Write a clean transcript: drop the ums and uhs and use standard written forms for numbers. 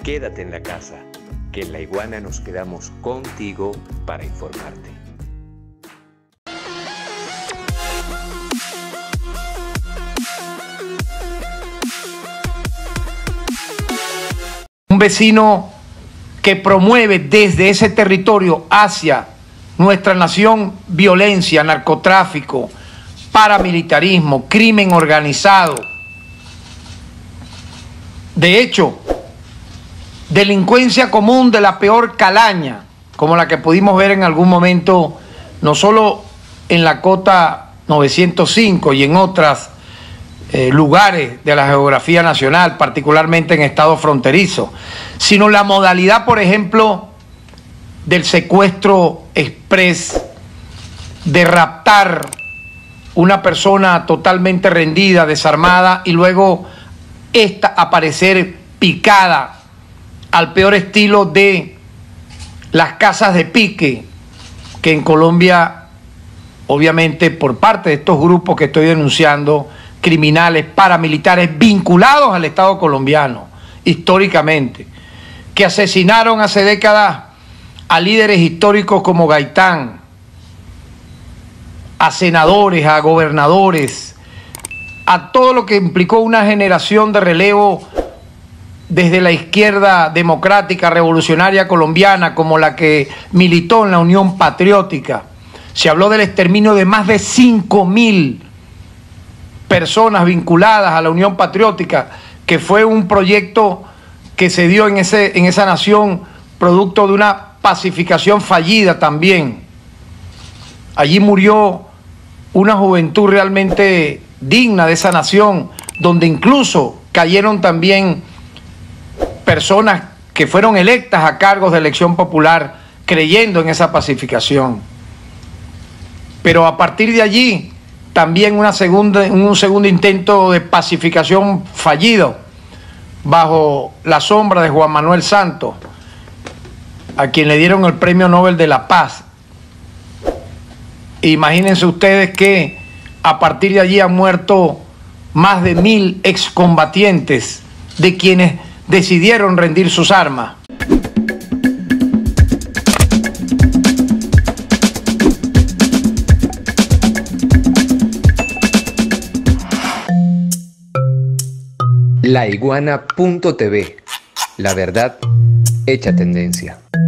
Quédate en la casa, que en La Iguana nos quedamos contigo para informarte. Un vecino que promueve desde ese territorio hacia nuestra nación violencia, narcotráfico, paramilitarismo, crimen organizado. De hecho, delincuencia común de la peor calaña, como la que pudimos ver en algún momento, no solo en la Cota 905 y en otros lugares de la geografía nacional, particularmente en estados fronterizos, sino la modalidad, por ejemplo, del secuestro express, de raptar una persona totalmente rendida, desarmada, y luego esta aparecer picada al peor estilo de las casas de pique, que en Colombia, obviamente por parte de estos grupos que estoy denunciando, criminales, paramilitares vinculados al Estado colombiano, históricamente, que asesinaron hace décadas a líderes históricos como Gaitán, a senadores, a gobernadores, a todo lo que implicó una generación de relevo desde la izquierda democrática revolucionaria colombiana, como la que militó en la Unión Patriótica. Se habló del exterminio de más de 5.000 personas vinculadas a la Unión Patriótica, que fue un proyecto que se dio en esa nación, producto de una pacificación fallida también. Allí murió una juventud realmente digna de esa nación, donde incluso cayeron también personas que fueron electas a cargos de elección popular creyendo en esa pacificación. Pero a partir de allí, también un segundo intento de pacificación fallido bajo la sombra de Juan Manuel Santos, a quien le dieron el Premio Nobel de la Paz. Imagínense ustedes que a partir de allí han muerto más de 1.000 excombatientes de quienes decidieron rendir sus armas. Laiguana.tv, la verdad hecha tendencia.